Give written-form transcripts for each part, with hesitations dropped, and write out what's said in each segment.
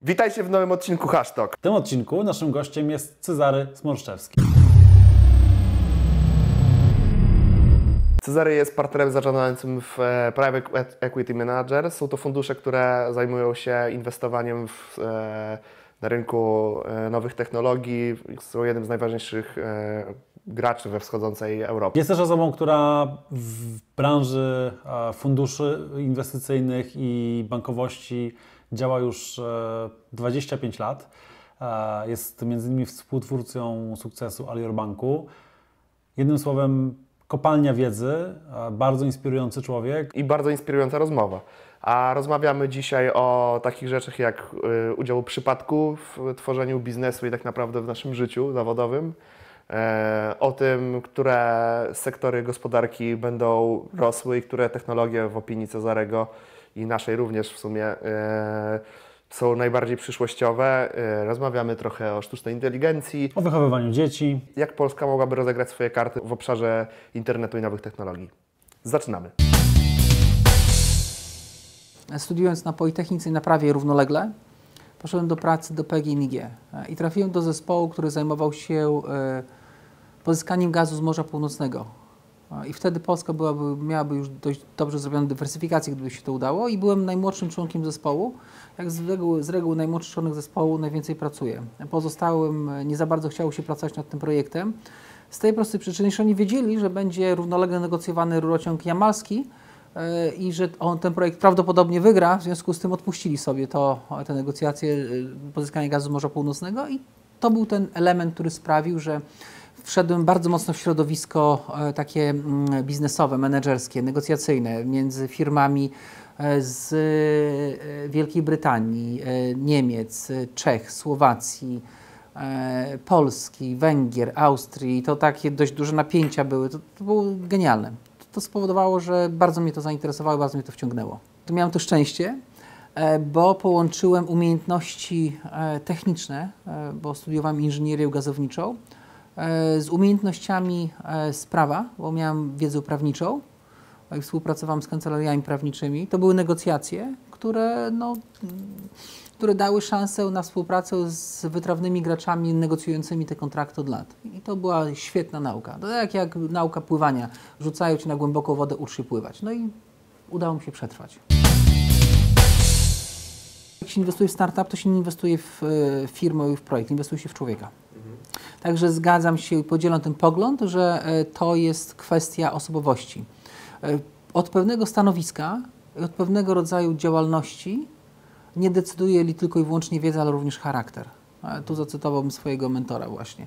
Witajcie w nowym odcinku Hashtag. W tym odcinku naszym gościem jest Cezary Smorszczewski. Cezary jest partnerem zarządzającym w Private Equity Manager. Są to fundusze, które zajmują się inwestowaniem na rynku nowych technologii. Są jednym z najważniejszych graczy we wschodzącej Europie. Jest też osobą, która w branży funduszy inwestycyjnych i bankowości działa już 25 lat. Jest między innymi współtwórcą sukcesu Alior Banku. Jednym słowem, kopalnia wiedzy, bardzo inspirujący człowiek. I bardzo inspirująca rozmowa. A rozmawiamy dzisiaj o takich rzeczach jak udział przypadku w tworzeniu biznesu i tak naprawdę w naszym życiu zawodowym. O tym, które sektory gospodarki będą rosły i które technologie w opinii Cezarego i naszej również w sumie są najbardziej przyszłościowe. Rozmawiamy trochę o sztucznej inteligencji. O wychowywaniu dzieci. Jak Polska mogłaby rozegrać swoje karty w obszarze internetu i nowych technologii. Zaczynamy. Studiując na Politechnice i na prawie równolegle, poszedłem do pracy do PGNiG i trafiłem do zespołu, który zajmował się pozyskaniem gazu z Morza Północnego. I wtedy Polska miałaby już dość dobrze zrobioną dywersyfikację, gdyby się to udało, i byłem najmłodszym członkiem zespołu. Jak z reguły najmłodszy członek zespołu najwięcej pracuje. Pozostałym nie za bardzo chciało się pracować nad tym projektem. Z tej prostej przyczyny, że oni wiedzieli, że będzie równolegle negocjowany rurociąg jamalski i że ten projekt prawdopodobnie wygra, w związku z tym odpuścili sobie te negocjacje, pozyskanie gazu z Morza Północnego, i to był ten element, który sprawił, że wszedłem bardzo mocno w środowisko takie biznesowe, menedżerskie, negocjacyjne między firmami z Wielkiej Brytanii, Niemiec, Czech, Słowacji, Polski, Węgier, Austrii. To takie dość duże napięcia były. To było genialne. To spowodowało, że bardzo mnie to zainteresowało, bardzo mnie to wciągnęło. To miałem to szczęście, bo połączyłem umiejętności techniczne, bo studiowałem inżynierię gazowniczą, z umiejętnościami z prawa, bo miałem wiedzę prawniczą i współpracowałem z kancelariami prawniczymi. To były negocjacje, które dały szansę na współpracę z wytrawnymi graczami negocjującymi te kontrakty od lat. I to była świetna nauka. To jak nauka pływania. Rzucają cię na głęboką wodę, ucz się pływać. No i udało mi się przetrwać. Jak się inwestuje w startup, to się nie inwestuje w firmę i w projekt, inwestuje się w człowieka. Także zgadzam się i podzielam ten pogląd, że to jest kwestia osobowości. Od pewnego stanowiska i od pewnego rodzaju działalności nie decyduje tylko i wyłącznie wiedza, ale również charakter. Tu zacytowałbym swojego mentora właśnie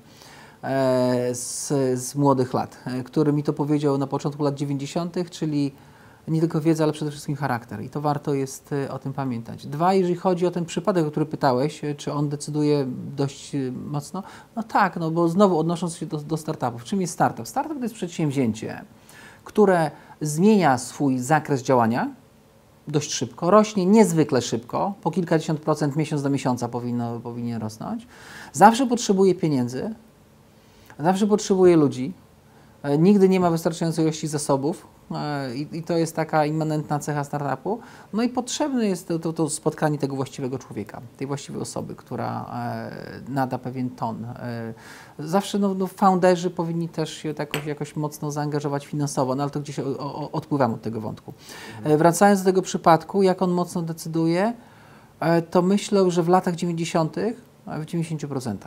z młodych lat, który mi to powiedział na początku lat 90., czyli nie tylko wiedza, ale przede wszystkim charakter. I to warto jest o tym pamiętać. Dwa, jeżeli chodzi o ten przypadek, o który pytałeś, czy on decyduje dość mocno? No tak, bo znowu odnosząc się do startupów. Czym jest startup? Startup to jest przedsięwzięcie, które zmienia swój zakres działania dość szybko, rośnie niezwykle szybko, po kilkadziesiąt procent miesiąc do miesiąca powinien rosnąć. Zawsze potrzebuje pieniędzy, zawsze potrzebuje ludzi, nigdy nie ma wystarczającej ilości zasobów i to jest taka immanentna cecha startupu. No i potrzebne jest to spotkanie tego właściwego człowieka, tej właściwej osoby, która nada pewien ton. Zawsze founderzy powinni też się jakoś mocno zaangażować finansowo, no ale to gdzieś odpływam od tego wątku. Wracając do tego przypadku, jak on mocno decyduje, to myślę, że w latach 90. w 90%.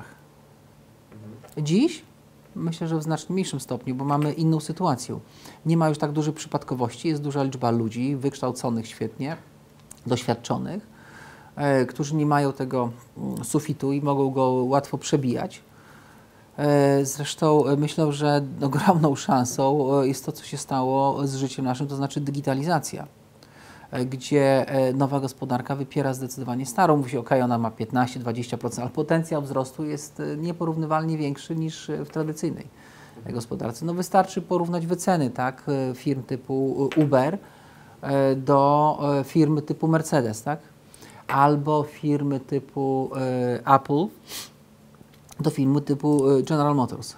Dziś myślę, że w znacznie mniejszym stopniu, bo mamy inną sytuację. Nie ma już tak dużej przypadkowości, jest duża liczba ludzi wykształconych świetnie, doświadczonych, którzy nie mają tego sufitu i mogą go łatwo przebijać. Zresztą myślę, że ogromną szansą jest to, co się stało z życiem naszym, to znaczy digitalizacja, gdzie nowa gospodarka wypiera zdecydowanie starą. Mówi się, ona ma 15-20%, ale potencjał wzrostu jest nieporównywalnie większy niż w tradycyjnej gospodarce. No wystarczy porównać wyceny, tak, firm typu Uber do firmy typu Mercedes, tak, albo firmy typu Apple do firmy typu General Motors.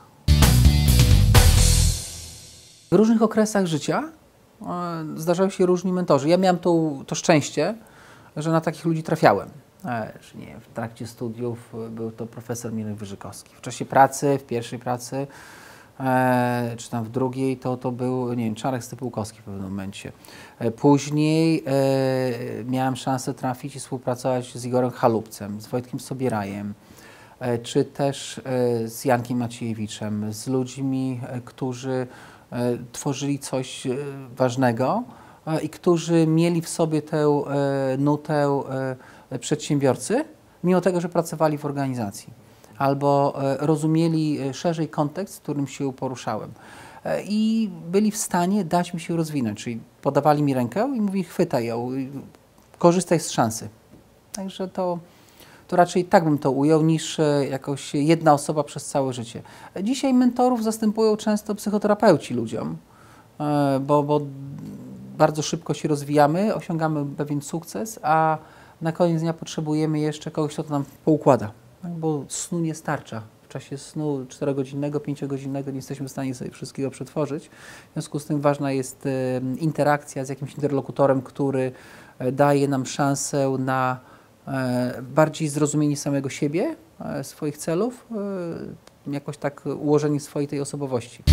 W różnych okresach życia zdarzają się różni mentorzy. Ja miałem to szczęście, że na takich ludzi trafiałem. Czy nie, w trakcie studiów był to profesor Mirek Wyżykowski. W czasie pracy, w pierwszej pracy, czy tam w drugiej, to był, nie wiem, Czarek Stypułkowski w pewnym momencie. Później miałem szansę trafić i współpracować z Igorem Chalupcem, z Wojtkiem Sobierajem, czy też z Jankiem Maciejewiczem, z ludźmi, którzy tworzyli coś ważnego i którzy mieli w sobie tę nutę przedsiębiorcy, mimo tego, że pracowali w organizacji, albo rozumieli szerzej kontekst, w którym się poruszałem. I byli w stanie dać mi się rozwinąć, czyli podawali mi rękę i mówili, chwytaj ją, korzystaj z szansy. Także to raczej tak bym to ujął, niż jakoś jedna osoba przez całe życie. Dzisiaj mentorów zastępują często psychoterapeuci ludziom, bo bardzo szybko się rozwijamy, osiągamy pewien sukces, a na koniec dnia potrzebujemy jeszcze kogoś, kto to nam poukłada, bo snu nie starcza. W czasie snu 4-godzinnego, 5-godzinnego nie jesteśmy w stanie sobie wszystkiego przetworzyć. W związku z tym ważna jest interakcja z jakimś interlokutorem, który daje nam szansę na bardziej zrozumienie samego siebie, swoich celów, jakoś tak ułożenie swojej tej osobowości.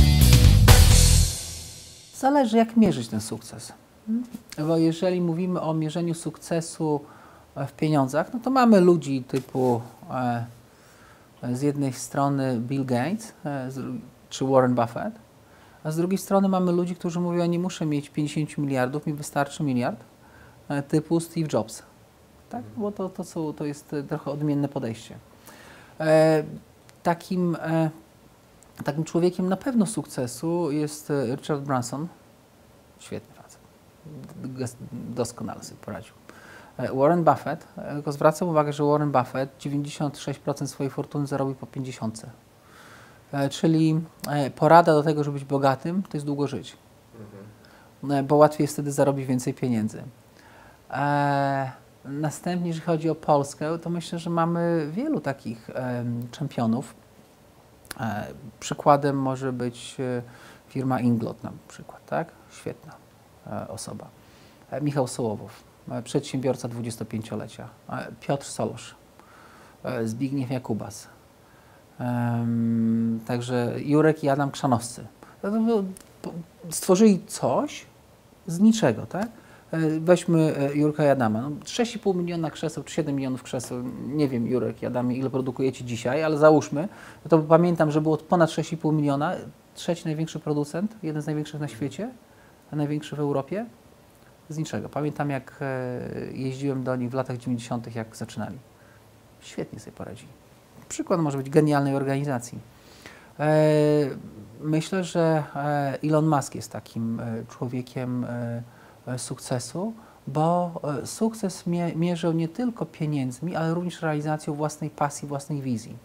Zależy, jak mierzyć ten sukces. Bo jeżeli mówimy o mierzeniu sukcesu w pieniądzach, no to mamy ludzi typu z jednej strony Bill Gates czy Warren Buffett, a z drugiej strony mamy ludzi, którzy mówią, ja nie muszę mieć 50 miliardów, mi wystarczy miliard, typu Steve Jobs. Tak? Bo to jest trochę odmienne podejście. Takim człowiekiem na pewno sukcesu jest Richard Branson. Świetny facet. Doskonale sobie poradził. Warren Buffett, tylko zwracam uwagę, że Warren Buffett 96% swojej fortuny zarobił po 50. Czyli porada do tego, żeby być bogatym, to jest długo żyć. Bo łatwiej jest wtedy zarobić więcej pieniędzy. Następnie, jeżeli chodzi o Polskę, to myślę, że mamy wielu takich czempionów. Przykładem może być firma Inglot na przykład, tak? Świetna osoba. Michał Sołowow, przedsiębiorca 25-lecia. Piotr Solosz, Zbigniew Jakubas. Także Jurek i Adam Krzanowscy. Stworzyli coś z niczego, tak? Weźmy Jurka i Adama. No, 6,5 miliona krzeseł, czy 7 milionów krzeseł, nie wiem, Jurek i Adamie, ile produkujecie dzisiaj, ale załóżmy, to pamiętam, że było ponad 6,5 miliona, trzeci największy producent, jeden z największych na świecie, a największy w Europie, z niczego. Pamiętam, jak jeździłem do nich w latach 90., jak zaczynali. Świetnie sobie poradzili. Przykład może być genialnej organizacji. Myślę, że Elon Musk jest takim człowiekiem sukcesu, bo sukces mierzył nie tylko pieniędzmi, ale również realizacją własnej pasji, własnej wizji.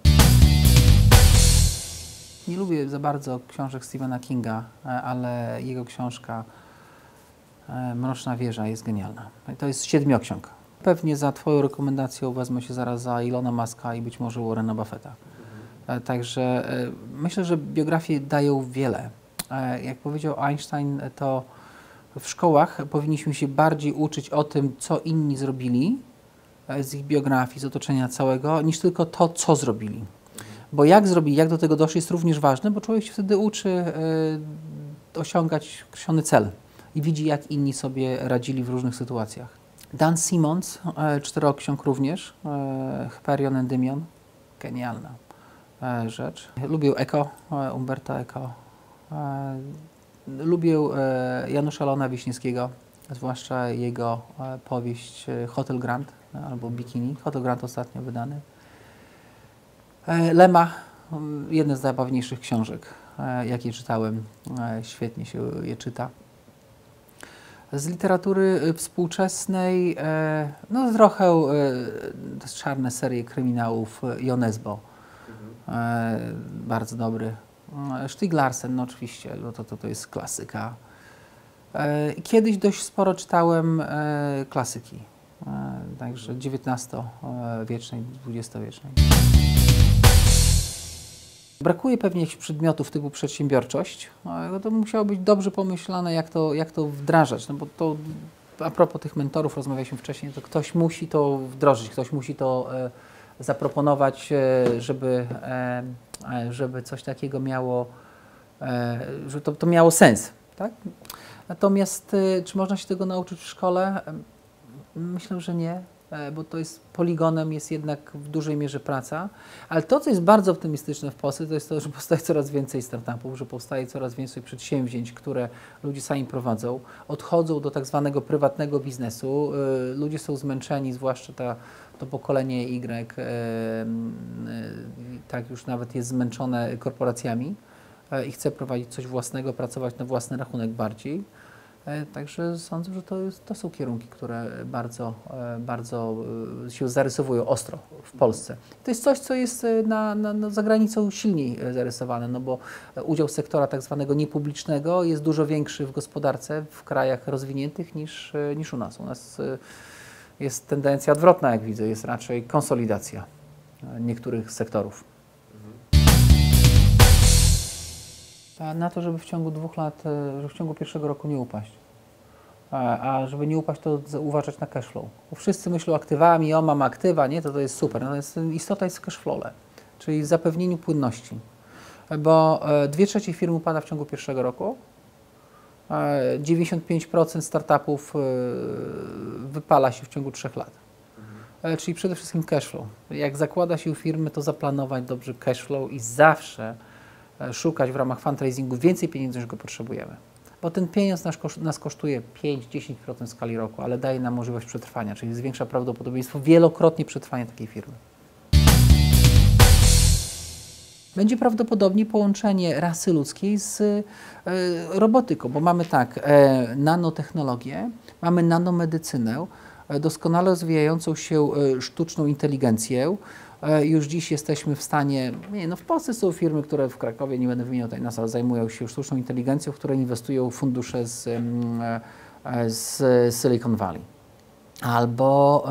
Nie lubię za bardzo książek Stephena Kinga, ale jego książka Mroczna Wieża jest genialna. To jest 7 ksiąg. Pewnie za Twoją rekomendacją wezmę się zaraz za Elona Muska i być może Warrena Buffetta. Także myślę, że biografie dają wiele. Jak powiedział Einstein, to w szkołach powinniśmy się bardziej uczyć o tym, co inni zrobili z ich biografii, z otoczenia całego, niż tylko to, co zrobili. Bo jak zrobili, jak do tego doszli, jest również ważne, bo człowiek się wtedy uczy osiągać określony cel i widzi, jak inni sobie radzili w różnych sytuacjach. Dan Simmons, 4 ksiąg również, Hyperion, Endymion, genialna rzecz. Lubię Eco, Umberto Eco. Lubię Janusza Leona Wiśniewskiego, zwłaszcza jego powieść Hotel Grand albo Bikini. Hotel Grand ostatnio wydany. Lema, jedna z najbawniejszych książek, jakie czytałem. Świetnie się je czyta. Z literatury współczesnej, no trochę czarne serie kryminałów Jon Esbo. Bardzo dobry. Stieg Larsson, no oczywiście, no to jest klasyka. Kiedyś dość sporo czytałem klasyki, także XIX-wiecznej, XX-wiecznej. Brakuje pewnie jakichś przedmiotów typu przedsiębiorczość, to musiało być dobrze pomyślane, jak to wdrażać, no bo to a propos tych mentorów, rozmawialiśmy wcześniej, to ktoś musi to wdrożyć, ktoś musi to zaproponować, żeby coś takiego miało, żeby to miało sens. Tak? Natomiast czy można się tego nauczyć w szkole? Myślę, że nie, bo to jest poligonem, jest jednak w dużej mierze praca. Ale to, co jest bardzo optymistyczne w Polsce, to jest to, że powstaje coraz więcej startupów, że powstaje coraz więcej przedsięwzięć, które ludzie sami prowadzą, odchodzą do tak zwanego prywatnego biznesu. Ludzie są zmęczeni, zwłaszcza to pokolenie Y, tak już nawet jest zmęczone korporacjami i chce prowadzić coś własnego, pracować na własny rachunek bardziej. Także sądzę, że to są kierunki, które bardzo się zarysowują ostro w Polsce. To jest coś, co jest za granicą silniej zarysowane, no bo udział sektora tak zwanego niepublicznego jest dużo większy w gospodarce w krajach rozwiniętych niż u nas. U nas jest tendencja odwrotna, jak widzę, jest raczej konsolidacja niektórych sektorów. Na to, żeby w ciągu 2 lat, że w ciągu pierwszego roku nie upaść. A żeby nie upaść, to uważać na cashflow. Bo wszyscy myślą aktywami, mam aktywa, nie, to jest super. Natomiast istota jest w cashflowle, czyli zapewnieniu płynności. Bo 2/3 firm upada w ciągu pierwszego roku. 95% startupów wypala się w ciągu 3 lat. Czyli przede wszystkim cashflow. Jak zakłada się firmy, to zaplanować dobrze cashflow i zawsze szukać w ramach fundraisingu więcej pieniędzy, niż go potrzebujemy. Bo ten pieniądz nas kosztuje 5-10% w skali roku, ale daje nam możliwość przetrwania, czyli zwiększa prawdopodobieństwo wielokrotnie przetrwania takiej firmy. Będzie prawdopodobnie połączenie rasy ludzkiej z robotyką, bo mamy tak, nanotechnologię, mamy nanomedycynę, doskonale rozwijającą się sztuczną inteligencję. Już dziś jesteśmy w stanie, w Polsce są firmy, które w Krakowie, nie będę wymieniał tutaj nas, ale zajmują się sztuczną inteligencją, w które inwestują fundusze z Silicon Valley. Albo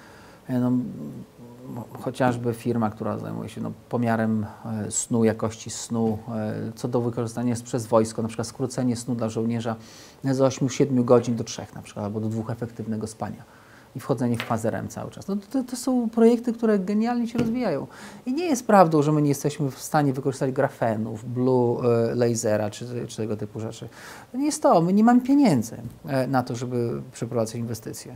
chociażby firma, która zajmuje się pomiarem snu, jakości snu, co do wykorzystania jest przez wojsko, na przykład skrócenie snu dla żołnierza z 8-7 godzin do 3 na przykład, albo do 2 efektywnego spania. I wchodzenie w fazę REM cały czas. To są projekty, które genialnie się rozwijają. I nie jest prawdą, że my nie jesteśmy w stanie wykorzystać grafenów, blue lasera czy tego typu rzeczy. To nie jest to. My nie mamy pieniędzy na to, żeby przeprowadzać inwestycje.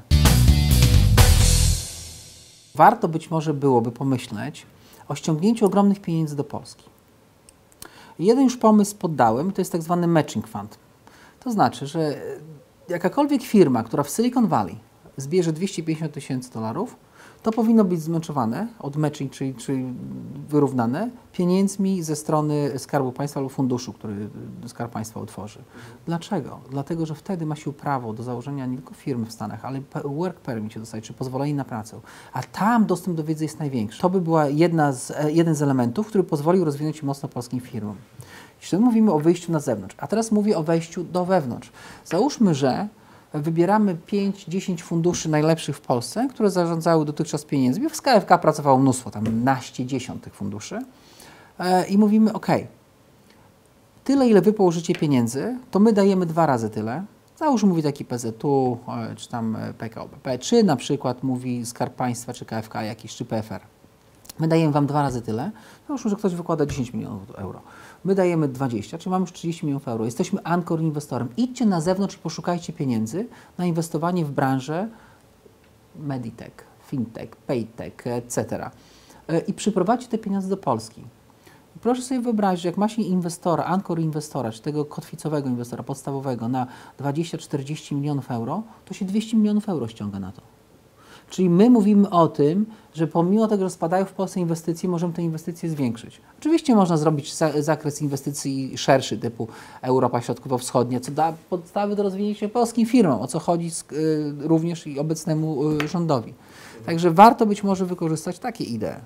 Warto być może byłoby pomyśleć o ściągnięciu ogromnych pieniędzy do Polski. Jeden już pomysł poddałem, to jest tak zwany matching fund. To znaczy, że jakakolwiek firma, która w Silicon Valley zbierze $250,000, to powinno być zmeczowane od matching, czyli wyrównane pieniędzmi ze strony Skarbu Państwa lub funduszu, który Skarb Państwa utworzy. Dlaczego? Dlatego, że wtedy ma się prawo do założenia nie tylko firmy w Stanach, ale work permit się dostać, czy pozwolenie na pracę. A tam dostęp do wiedzy jest największy. To by była jeden z elementów, który pozwolił rozwinąć się mocno polskim firmom. Jeśli mówimy o wyjściu na zewnątrz, a teraz mówię o wejściu do wewnątrz. Załóżmy, że wybieramy 5-10 funduszy najlepszych w Polsce, które zarządzały dotychczas pieniędzmi. W KFK pracowało mnóstwo, tam naście, dziesiąt tych funduszy. I mówimy, OK, tyle ile wy położycie pieniędzy, to my dajemy 2 razy tyle. Załóżmy, mówi taki PZU, czy tam PKO BP, czy na przykład mówi Skarb Państwa, czy KFK jakiś, czy PFR. My dajemy wam 2 razy tyle. Załóżmy, że ktoś wykłada 10 milionów euro. My dajemy 20, czyli mamy już 30 milionów euro. Jesteśmy anchor inwestorem. Idźcie na zewnątrz i poszukajcie pieniędzy na inwestowanie w branżę meditech, fintech, paytech, etc. I przyprowadźcie te pieniądze do Polski. I proszę sobie wyobrazić, że jak ma się inwestora, anchor inwestora, czy tego kotwicowego inwestora podstawowego na 20-40 milionów euro, to się 200 milionów euro ściąga na to. Czyli my mówimy o tym, że pomimo tego, że spadają w Polsce inwestycje, możemy te inwestycje zwiększyć. Oczywiście można zrobić zakres inwestycji szerszy, typu Europa Środkowo-Wschodnia, co da podstawy do rozwijania się polskim firmom, o co chodzi również i obecnemu rządowi. Także warto być może wykorzystać takie idee.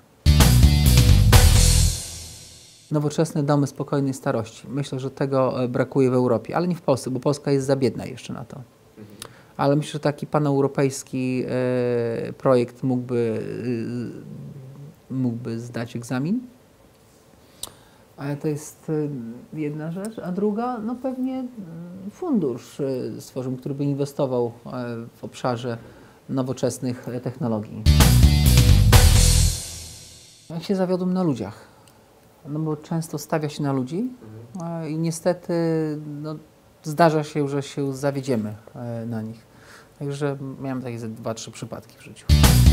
Nowoczesne domy spokojnej starości. Myślę, że tego brakuje w Europie, ale nie w Polsce, bo Polska jest za biedna jeszcze na to. Ale myślę, że taki paneuropejski projekt mógłby zdać egzamin. Ale to jest jedna rzecz, a druga, no pewnie fundusz stworzył, który by inwestował w obszarze nowoczesnych technologii. Ja się zawiodłem na ludziach, no bo często stawia się na ludzi i niestety no, zdarza się, że się zawiedziemy na nich. Także miałem takie 2-3 przypadki w życiu.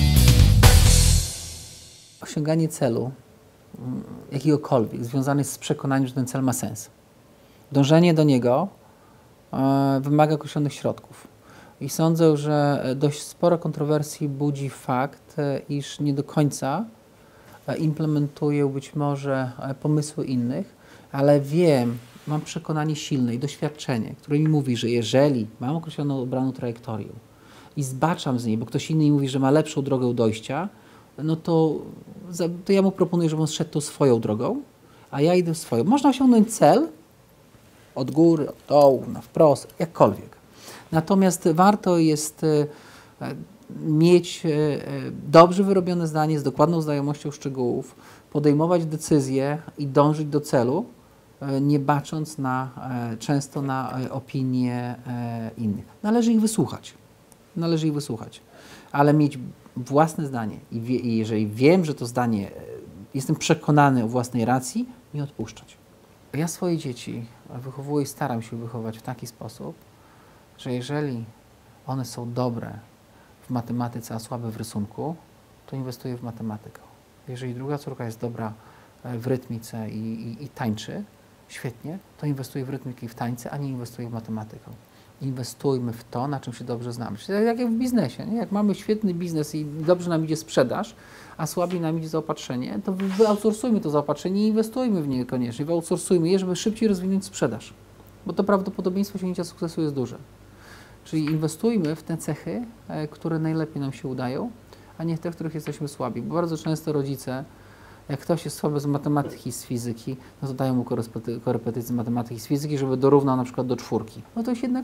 Osiąganie celu jakiegokolwiek związany z przekonaniem, że ten cel ma sens. Dążenie do niego wymaga określonych środków. I sądzę, że dość sporo kontrowersji budzi fakt, iż nie do końca implementuję być może pomysły innych, ale wiem, mam przekonanie silne i doświadczenie, które mi mówi, że jeżeli mam określoną obraną trajektorię i zbaczam z niej, bo ktoś inny mi mówi, że ma lepszą drogę dojścia, no to ja mu proponuję, żeby on szedł tą swoją drogą, a ja idę swoją. Można osiągnąć cel od góry, od dołu, na wprost, jakkolwiek. Natomiast warto jest mieć dobrze wyrobione zdanie z dokładną znajomością szczegółów, podejmować decyzje i dążyć do celu, nie bacząc często na opinie innych. Należy ich wysłuchać. Należy ich wysłuchać, ale mieć własne zdanie i jeżeli wiem, że to zdanie, jestem przekonany o własnej racji, nie odpuszczać. Ja swoje dzieci wychowuję i staram się wychować w taki sposób, że jeżeli one są dobre w matematyce, a słabe w rysunku, to inwestuję w matematykę. Jeżeli druga córka jest dobra w rytmice i tańczy świetnie, to inwestuję w rytmikę i w tańce, a nie inwestuję w matematykę. Inwestujmy w to, na czym się dobrze znamy. Czyli tak jak w biznesie. Nie? Jak mamy świetny biznes i dobrze nam idzie sprzedaż, a słabiej nam idzie zaopatrzenie, to wyoutsourcujmy to zaopatrzenie i inwestujmy w nie koniecznie. Wyoutsourcujmy je, żeby szybciej rozwinąć sprzedaż. Bo to prawdopodobieństwo osiągnięcia sukcesu jest duże. Czyli inwestujmy w te cechy, które najlepiej nam się udają, a nie w te, w których jesteśmy słabi. Bo bardzo często rodzice, jak ktoś jest słaby z matematyki, z fizyki, no to dają mu korepetycje z matematyki, z fizyki, żeby dorównał na przykład do 4. No to się jednak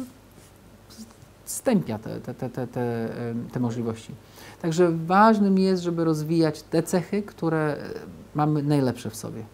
stępia te możliwości. Także ważnym jest, żeby rozwijać te cechy, które mamy najlepsze w sobie.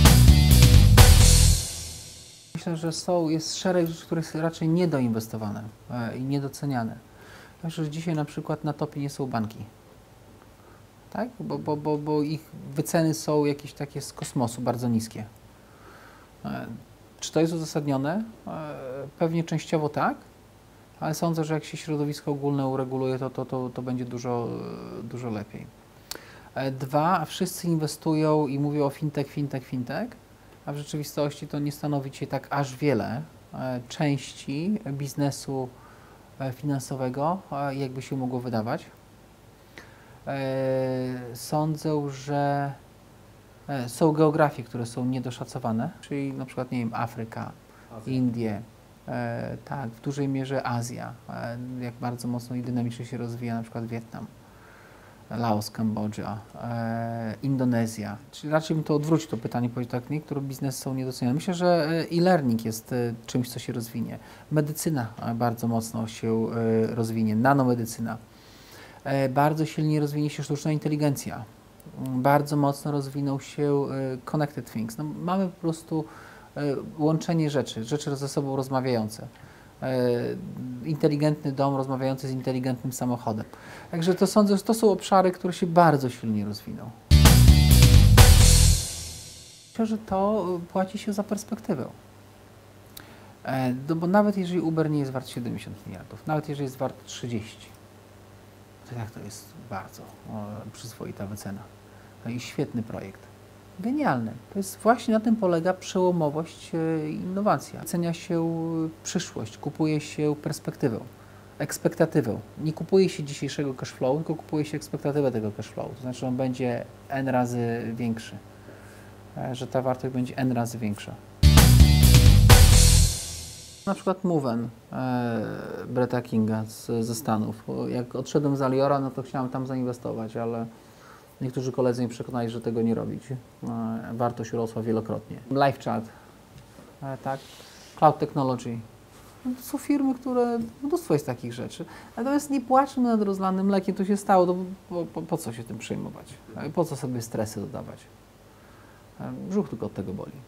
Myślę, że jest szereg rzeczy, które są raczej niedoinwestowane i niedoceniane. Myślę, że dzisiaj na przykład na topie nie są banki. Tak? Bo ich wyceny są jakieś takie z kosmosu, bardzo niskie. Czy to jest uzasadnione? Pewnie częściowo tak, ale sądzę, że jak się środowisko ogólne ureguluje, to będzie dużo lepiej. 2, wszyscy inwestują i mówią o fintech, a w rzeczywistości to nie stanowi dzisiaj tak aż wiele części biznesu finansowego, jakby się mogło wydawać. Sądzę, że są geografie, które są niedoszacowane, czyli na przykład, nie wiem, Afryka, Indie, tak, w dużej mierze Azja, jak bardzo mocno i dynamicznie się rozwija na przykład Wietnam, Laos, Kambodża, Indonezja. Czyli raczej bym to odwrócił to pytanie, powiedział tak, niektóre biznesy są niedoceniane. Myślę, że e-learning jest czymś, co się rozwinie. Medycyna bardzo mocno się rozwinie, nanomedycyna. Bardzo silnie rozwinie się sztuczna inteligencja. Bardzo mocno rozwinął się connected things. No, mamy po prostu łączenie rzeczy ze sobą rozmawiające. Inteligentny dom rozmawiający z inteligentnym samochodem. Także to sądzę, że to są obszary, które się bardzo silnie rozwiną. Myślę, że to płaci się za perspektywę. Bo nawet jeżeli Uber nie jest wart 70 miliardów, nawet jeżeli jest wart 30, to jak to jest bardzo przyzwoita wycena. No i świetny projekt. Genialny. To jest właśnie na tym polega przełomowość i innowacja. Cenia się przyszłość, kupuje się perspektywę, ekspektatywę. Nie kupuje się dzisiejszego cashflow, tylko kupuje się ekspektatywę tego cashflow. To znaczy on będzie n razy większy, że ta wartość będzie n razy większa. Na przykład Moven Bretta Kinga ze Stanów. Jak odszedłem z Aliora, no to chciałem tam zainwestować, ale niektórzy koledzy mnie przekonali, że tego nie robić. Wartość urosła wielokrotnie. LiveChat, tak? Cloud Technology. No to są firmy, które, mnóstwo jest takich rzeczy. Natomiast nie płaczmy nad rozlanym mlekiem, to się stało, po co się tym przejmować? Po co sobie stresy dodawać? Brzuch tylko od tego boli.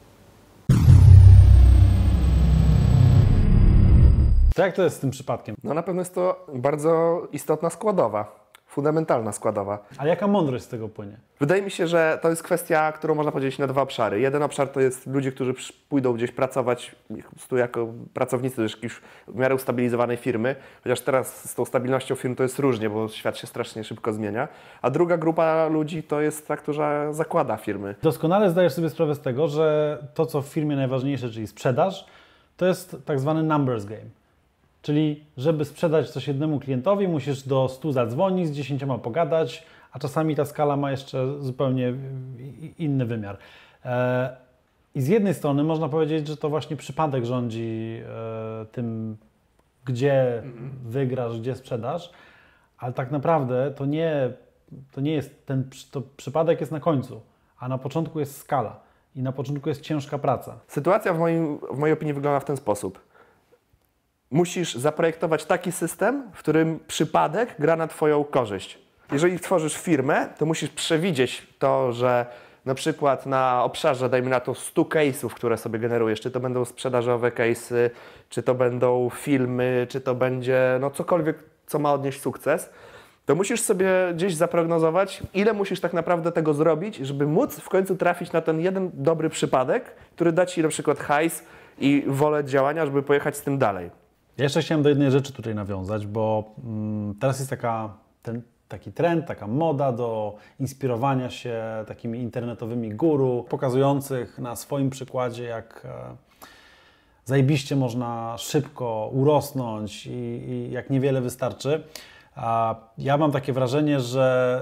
To jak to jest z tym przypadkiem? No na pewno jest to bardzo istotna składowa, fundamentalna składowa. A jaka mądrość z tego płynie? Wydaje mi się, że to jest kwestia, którą można podzielić na dwa obszary. Jeden obszar to jest ludzie, którzy pójdą gdzieś pracować po prostu jako pracownicy też jakiejś w miarę ustabilizowanej firmy, chociaż teraz z tą stabilnością firm to jest różnie, bo świat się strasznie szybko zmienia. A druga grupa ludzi to jest ta, która zakłada firmy. Doskonale zdajesz sobie sprawę z tego, że to, co w firmie najważniejsze, czyli sprzedaż, to jest tak zwany numbers game. Czyli żeby sprzedać coś jednemu klientowi, musisz do 100 zadzwonić, z 10 pogadać, a czasami ta skala ma jeszcze zupełnie inny wymiar. I z jednej strony można powiedzieć, że to właśnie przypadek rządzi tym, gdzie wygrasz, gdzie sprzedasz, ale tak naprawdę to nie jest to przypadek jest na końcu, a na początku jest skala i na początku jest ciężka praca. Sytuacja w mojej opinii wygląda w ten sposób. Musisz zaprojektować taki system, w którym przypadek gra na Twoją korzyść. Jeżeli tworzysz firmę, to musisz przewidzieć to, że na przykład na obszarze, dajmy na to 100 case'ów, które sobie generujesz, czy to będą sprzedażowe case'y, czy to będą filmy, czy to będzie no cokolwiek, co ma odnieść sukces, to musisz sobie gdzieś zaprognozować, ile musisz tak naprawdę tego zrobić, żeby móc w końcu trafić na ten jeden dobry przypadek, który da Ci na przykład hajs i wolę działania, żeby pojechać z tym dalej. Ja jeszcze chciałem do jednej rzeczy tutaj nawiązać, bo teraz jest taki trend, taka moda do inspirowania się takimi internetowymi guru, pokazujących na swoim przykładzie, jak zajebiście można szybko urosnąć i jak niewiele wystarczy. Ja mam takie wrażenie, że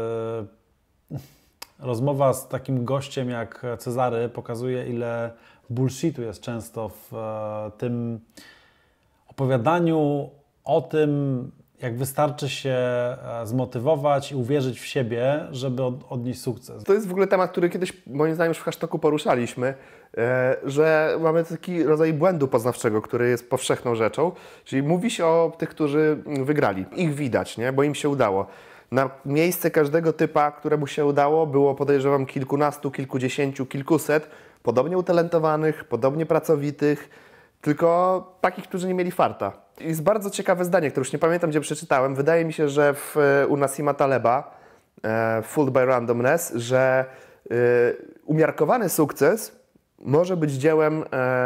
rozmowa z takim gościem jak Cezary pokazuje, ile bullshitu jest często w tym opowiadaniu o tym, jak wystarczy się zmotywować i uwierzyć w siebie, żeby odnieść sukces. To jest w ogóle temat, który kiedyś moim zdaniem już w hashtagu poruszaliśmy, że mamy taki rodzaj błędu poznawczego, który jest powszechną rzeczą, czyli mówi się o tych, którzy wygrali. Ich widać, nie? Bo im się udało. Na miejsce każdego typa, któremu się udało, było podejrzewam kilkunastu, kilkudziesięciu, kilkuset podobnie utalentowanych, podobnie pracowitych, tylko takich, którzy nie mieli farta. Jest bardzo ciekawe zdanie, które już nie pamiętam, gdzie przeczytałem. Wydaje mi się, że u Nassima Taleba, Fooled by Randomness, że umiarkowany sukces może być dziełem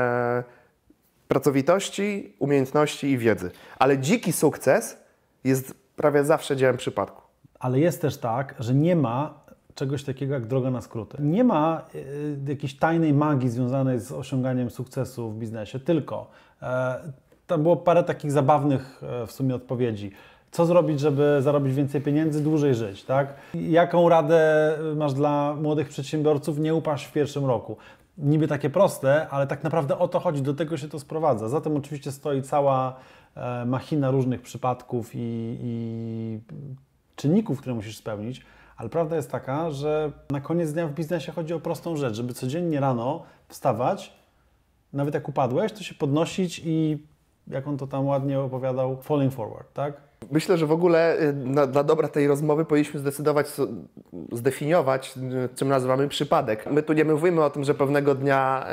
pracowitości, umiejętności i wiedzy. Ale dziki sukces jest prawie zawsze dziełem przypadku. Ale jest też tak, że nie ma czegoś takiego jak droga na skróty. Nie ma jakiejś tajnej magii związanej z osiąganiem sukcesu w biznesie, tylko tam było parę takich zabawnych w sumie odpowiedzi. Co zrobić, żeby zarobić więcej pieniędzy, dłużej żyć, tak? Jaką radę masz dla młodych przedsiębiorców? Nie upaść w pierwszym roku. Niby takie proste, ale tak naprawdę o to chodzi, do tego się to sprowadza. Za tym oczywiście stoi cała machina różnych przypadków i czynników, które musisz spełnić, ale prawda jest taka, że na koniec dnia w biznesie chodzi o prostą rzecz, żeby codziennie rano wstawać, nawet jak upadłeś, to się podnosić i jak on to tam ładnie opowiadał, falling forward, tak? Myślę, że w ogóle dla dobra tej rozmowy powinniśmy zdefiniować, czym nazywamy przypadek. My tu nie mówimy o tym, że pewnego dnia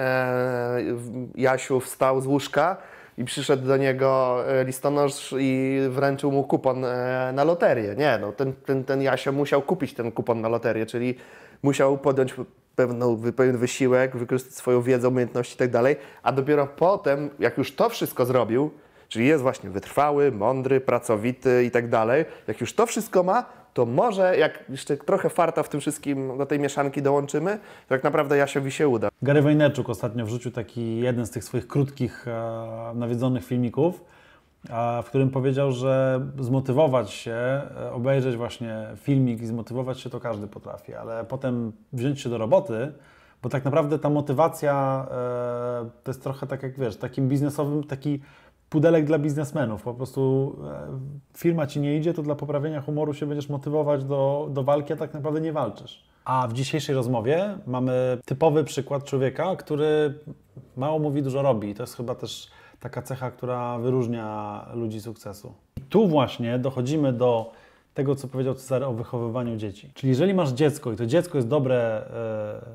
Jasiu wstał z łóżka i przyszedł do niego listonosz i wręczył mu kupon na loterię. Nie, no, ten Jasio musiał kupić ten kupon na loterię, czyli musiał podjąć pewien wysiłek, wykorzystać swoją wiedzę, umiejętności i tak dalej, a dopiero potem, jak już to wszystko zrobił, czyli jest właśnie wytrwały, mądry, pracowity i tak dalej, jak już to wszystko ma, to może, jak jeszcze trochę farta w tym wszystkim do tej mieszanki dołączymy, to tak naprawdę Jasiowi się uda. Gary Vaynerchuk ostatnio wrzucił taki jeden z tych swoich krótkich, nawiedzonych filmików, w którym powiedział, że zmotywować się, obejrzeć właśnie filmik i zmotywować się to każdy potrafi, ale potem wziąć się do roboty, bo tak naprawdę ta motywacja to jest trochę tak jak wiesz, takim biznesowym, taki pudelek dla biznesmenów. Po prostu firma Ci nie idzie, to dla poprawienia humoru się będziesz motywować do walki, a tak naprawdę nie walczysz. A w dzisiejszej rozmowie mamy typowy przykład człowieka, który mało mówi, dużo robi. I to jest chyba też taka cecha, która wyróżnia ludzi sukcesu. I tu właśnie dochodzimy do tego, co powiedział Cezary o wychowywaniu dzieci. Czyli jeżeli masz dziecko i to dziecko jest dobre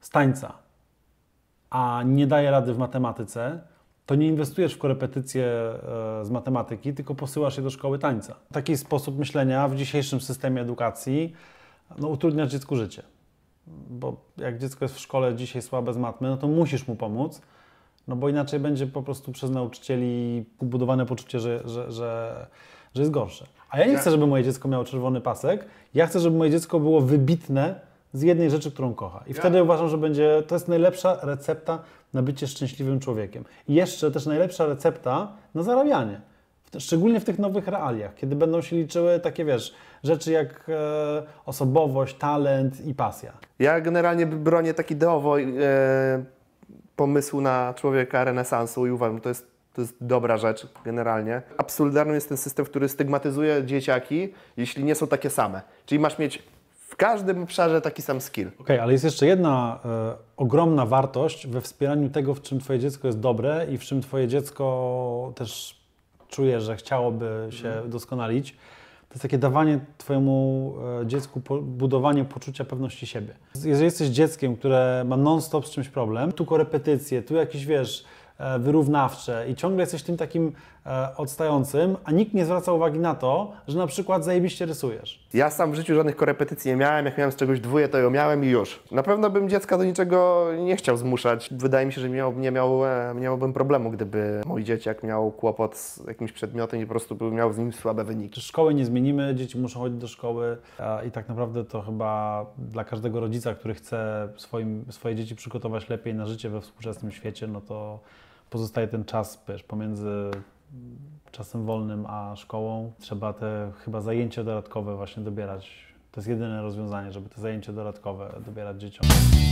z tańca, a nie daje rady w matematyce, to nie inwestujesz w korepetycje z matematyki, tylko posyłasz je do szkoły tańca. Taki sposób myślenia w dzisiejszym systemie edukacji utrudnia dziecku życie. Bo jak dziecko jest w szkole dzisiaj słabe z matmy, no to musisz mu pomóc, no bo inaczej będzie po prostu przez nauczycieli budowane poczucie, że jest gorsze. A ja nie chcę, żeby moje dziecko miało czerwony pasek, ja chcę, żeby moje dziecko było wybitne z jednej rzeczy, którą kocha. I wtedy uważam, że to jest najlepsza recepta na bycie szczęśliwym człowiekiem. I jeszcze też najlepsza recepta na zarabianie. Szczególnie w tych nowych realiach, kiedy będą się liczyły takie, rzeczy jak osobowość, talent i pasja. Ja generalnie bronię tak ideowo pomysłu na człowieka renesansu i uważam, że to jest dobra rzecz generalnie. Absurdalny jest ten system, który stygmatyzuje dzieciaki, jeśli nie są takie same. Czyli masz mieć w każdym obszarze taki sam skill. Okej, ale jest jeszcze jedna ogromna wartość we wspieraniu tego, w czym Twoje dziecko jest dobre i w czym Twoje dziecko też czuje, że chciałoby się doskonalić. To jest takie dawanie Twojemu dziecku, budowanie poczucia pewności siebie. Jeżeli jesteś dzieckiem, które ma non-stop z czymś problem, tu korepetycje, tu jakieś, wyrównawcze i ciągle jesteś tym takim odstającym, a nikt nie zwraca uwagi na to, że na przykład zajebiście rysujesz. Ja sam w życiu żadnych korepetycji nie miałem, jak miałem z czegoś dwóje, to ją miałem i już. Na pewno bym dziecka do niczego nie chciał zmuszać. Wydaje mi się, że nie miałbym problemu, gdyby mój dzieciak miał kłopot z jakimś przedmiotem i po prostu miał z nim słabe wyniki. Szkoły nie zmienimy, dzieci muszą chodzić do szkoły i tak naprawdę to chyba dla każdego rodzica, który chce swoje dzieci przygotować lepiej na życie we współczesnym świecie, no to pozostaje ten czas, pomiędzy czasem wolnym a szkołą. Trzeba te chyba zajęcia dodatkowe właśnie dobierać. To jest jedyne rozwiązanie, żeby te zajęcia dodatkowe dobierać dzieciom.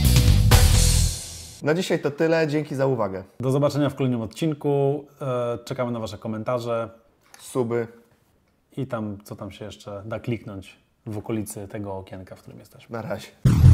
Na dzisiaj to tyle. Dzięki za uwagę. Do zobaczenia w kolejnym odcinku. Czekamy na Wasze komentarze. Suby. I co tam się jeszcze da kliknąć w okolicy tego okienka, w którym jesteśmy. Na razie.